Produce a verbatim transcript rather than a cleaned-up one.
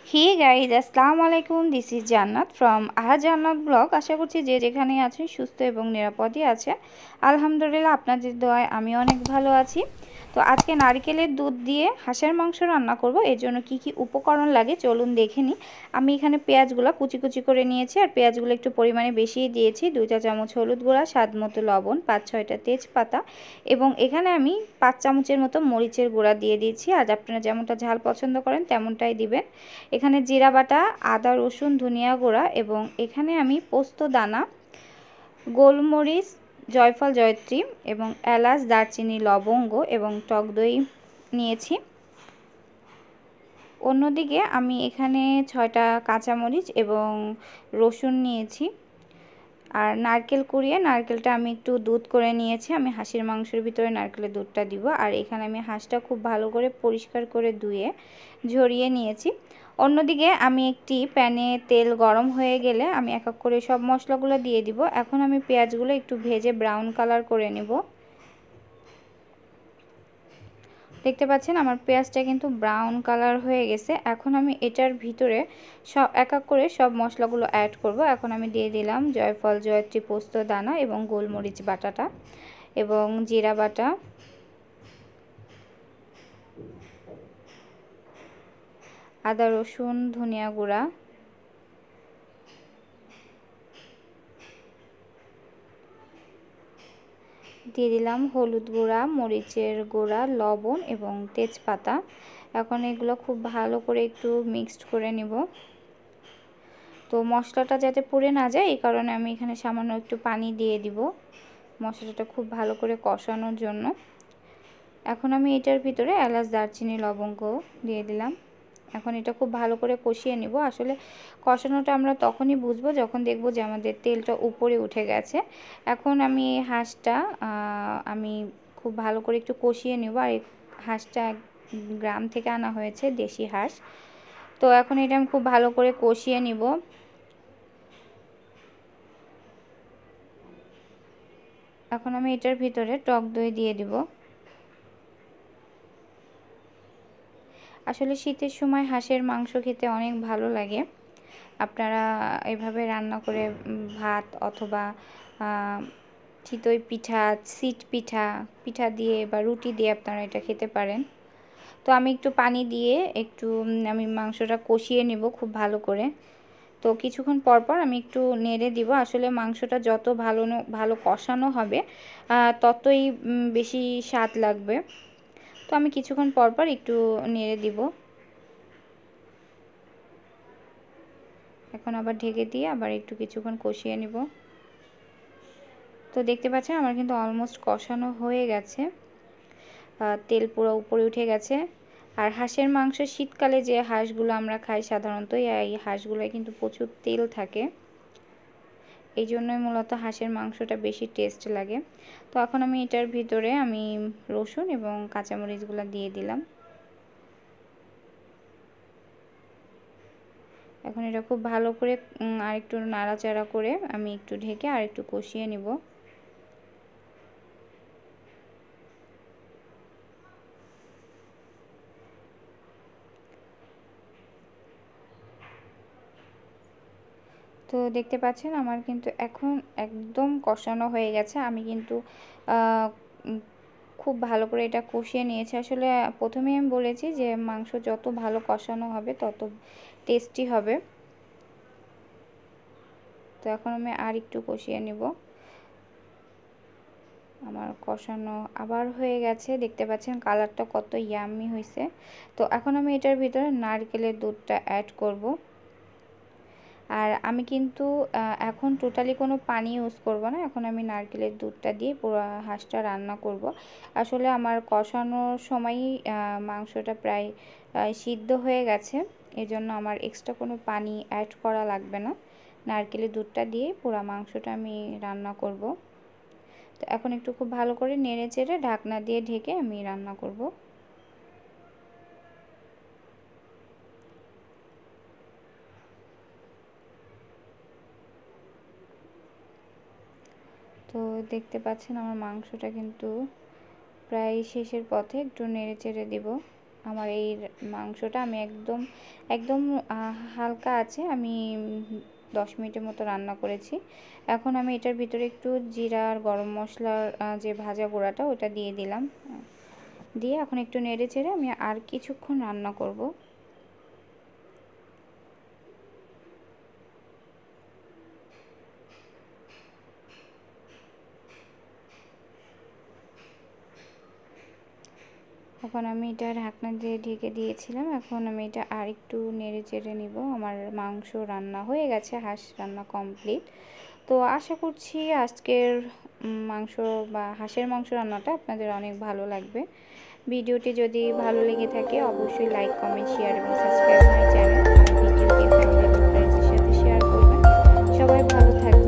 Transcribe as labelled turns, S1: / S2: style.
S1: Hey guys, আসসালামু আলাইকুম। This is জান্নাত ফ্রম আহা জান্নাত ব্লগ। আশা করছি যে যেখানে আছেন সুস্থ এবং নিরাপদে আছে। আলহামদুলিল্লাহ, আপনাদের দোয়ায় আমি অনেক ভালো আছি। তো আজকে নারকেলের দুধ দিয়ে হাঁসের মাংস রান্না করব। এর জন্য কি কি উপকরণ লাগে চলুন দেখে নিই। আমি এখানে পেঁয়াজগুলো কুচি কুচি করে নিয়েছি, আর পেঁয়াজগুলো একটু পরিমাণে বেশিই দিয়েছি। দুই চা চামচ হলুদ গুঁড়া, স্বাদ মতো লবণ, পাঁচ ছয়টা তেজপাতা এবং এখানে আমি পাঁচ চামচের মতো মরিচের গুঁড়া দিয়ে দিয়েছি। আর আপনারা যেমনটা ঝাল পছন্দ করেন তেমনটাই দিবেন। এখানে জিরা বাটা, আদা রসুন ধনিয়া গুঁড়া এবং এখানে আমি পোস্ত দানা, গোলমরিচ, জয়ফল জয়ত্রী এবং এলাচ, দারচিনি, লবঙ্গ এবং টক দই নিয়েছি। অন্যদিকে আমি এখানে ছয়টা কাঁচামরিচ এবং রসুন নিয়েছি। আর নারকেল কুড়িয়ে নারকেলটা আমি একটু দুধ করে নিয়েছি। আমি হাঁসের মাংসের ভিতরে নারকেলের দুধটা দিব। আর এখানে আমি হাঁসটা খুব ভালো করে পরিষ্কার করে ধুয়ে ঝরিয়ে নিয়েছি। অন্যদিকে আমি একটি প্যানে তেল গরম হয়ে গেলে আমি এক এক করে সব মশলাগুলো দিয়ে দিব। এখন আমি পেঁয়াজগুলো একটু ভেজে ব্রাউন কালার করে নেব। দেখতে পাচ্ছেন আমার পেঁয়াজটা কিন্তু ব্রাউন কালার হয়ে গেছে। এখন আমি এটার ভিতরে সব এক এক করে সব মশলাগুলো অ্যাড করব। এখন আমি দিয়ে দিলাম জয়ফল জয়ত্রী, পোস্ত দানা এবং গোলমরিচ বাটাটা এবং জিরা বাটা, আদা রসুন ধনিয়া গুঁড়া, দিয়ে দিলাম হলুদ গুঁড়া, মরিচের গুঁড়া, লবণ এবং তেজপাতা। এখন এগুলো খুব ভালো করে একটু মিক্সড করে নিব। তো মশলাটা যাতে পুড়ে না যায় এই কারণে আমি এখানে সামান্য একটু পানি দিয়ে দিব মশলাটা খুব ভালো করে কষানোর জন্য। এখন আমি এটার ভিতরে এলাচ, দারচিনি, লবঙ্গ দিয়ে দিলাম। এখন এটা খুব ভালো করে কষিয়ে নিব। আসলে কষানোটা আমরা তখনই বুঝবো যখন দেখব যে আমাদের তেলটা উপরে উঠে গেছে। এখন আমি হাঁসটা আমি খুব ভালো করে একটু কষিয়ে নেব। আর এই হাঁসটা গ্রাম থেকে আনা হয়েছে, দেশি হাঁস। তো এখন এটা আমি খুব ভালো করে কষিয়ে নিব। এখন আমি এটার ভিতরে টক দই দিয়ে দিব। আসলে শীতের সময় হাঁসের মাংস খেতে অনেক ভালো লাগে। আপনারা এভাবে রান্না করে ভাত অথবা চিতই পিঠা, সিট পিঠা পিঠা দিয়ে বা রুটি দিয়ে আপনারা এটা খেতে পারেন। তো আমি একটু পানি দিয়ে একটু আমি মাংসটা কষিয়ে নেব খুব ভালো করে। তো কিছুক্ষণ পর পর আমি একটু নেড়ে দিব। আসলে মাংসটা যত ভালো ভালো কষানো হবে ততই বেশি স্বাদ লাগবে। তো আমি কিছুক্ষণ পর পর একটু নেড়ে দিব। এখন আবার ঢেকে দিয়ে আবার একটু কিছুক্ষণ কষিয়ে নিব। তো দেখতে পাচ্ছেন আমার কিন্তু অলমোস্ট কষানো হয়ে গেছে, তেল পুরো উপরে উঠে গেছে। আর হাঁসের মাংস শীতকালে যে হাঁসগুলো আমরা খাই সাধারণত এই হাঁসগুলোয় কিন্তু প্রচুর তেল থাকে, এই জন্যই মূলত হাঁসের মাংসটা বেশি টেস্ট লাগে। তো এখন আমি এটার ভিতরে আমি রসুন এবং কাঁচামরিচগুলো দিয়ে দিলাম। এখন এটা খুব ভালো করে আর একটু নাড়াচাড়া করে আমি একটু ঢেকে আর একটু কষিয়ে নিব। তো দেখতে পাচ্ছেন আমার কিন্তু এখন একদম কষানো হয়ে গেছে। আমি কিন্তু খুব ভালো করে এটা কষিয়ে নিয়েছি। আসলে প্রথমেই আমি বলেছি যে মাংস যত ভালো কষানো হবে তত টেস্টি হবে। তো এখন আমি আর একটু কষিয়ে নিব। আমার কষানো আবার হয়ে গেছে, দেখতে পাচ্ছেন কালারটা কত ইয়াম্মি হয়েছে। তো এখন আমি এটার ভিতরে নারকেলের দুধটা অ্যাড করব। আর আমি কিন্তু এখন টোটালি কোনো পানি ইউজ করব না। এখন আমি নারকেলের দুধটা দিয়ে পুরো হাঁসটা রান্না করব। আসলে আমার কষানোর সময়ই মাংসটা প্রায় সিদ্ধ হয়ে গেছে, এজন্য আমার এক্সট্রা কোনো পানি অ্যাড করা লাগবে না। নারকেলের দুধটা দিয়ে পুরো মাংসটা আমি রান্না করব। তো এখন একটু খুব ভালো করে নেড়ে চেড়ে ঢাকনা দিয়ে ঢেকে আমি রান্না করব। তো দেখতে পাচ্ছেন আমার মাংসটা কিন্তু প্রায় শেষের পথে, একটু নেড়ে চেড়ে দিব। আমার এই মাংসটা আমি একদম একদম হালকা আছে আমি দশ মিনিটের মতো রান্না করেছি। এখন আমি এটার ভিতরে একটু জিরা আর গরম মশলার যে ভাজা গুঁড়াটা ওটা দিয়ে দিলাম, দিয়ে এখন একটু নেড়ে চেড়ে আমি আর কিছুক্ষণ রান্না করব। এখন আমি এটা ঢাকনা দিয়ে ঢেকে দিয়েছিলাম, এখন আমি এটা আর একটু নেড়ে চেড়ে নিব। আমার মাংস রান্না হয়ে গেছে, হাঁস রান্না কমপ্লিট। তো আশা করছি আজকের মাংস বা হাঁসের মাংস রান্নাটা আপনাদের অনেক ভালো লাগবে। ভিডিওটি যদি ভালো লেগে থাকে অবশ্যই লাইক, কমেন্ট, শেয়ার এবং সাবস্ক্রাইব মাই চ্যানেল। আর ভিডিওটি ফ্যামিলি এবং ফ্রেন্ডসের সাথে শেয়ার করবেন। সবাই ভালো থাকবেন।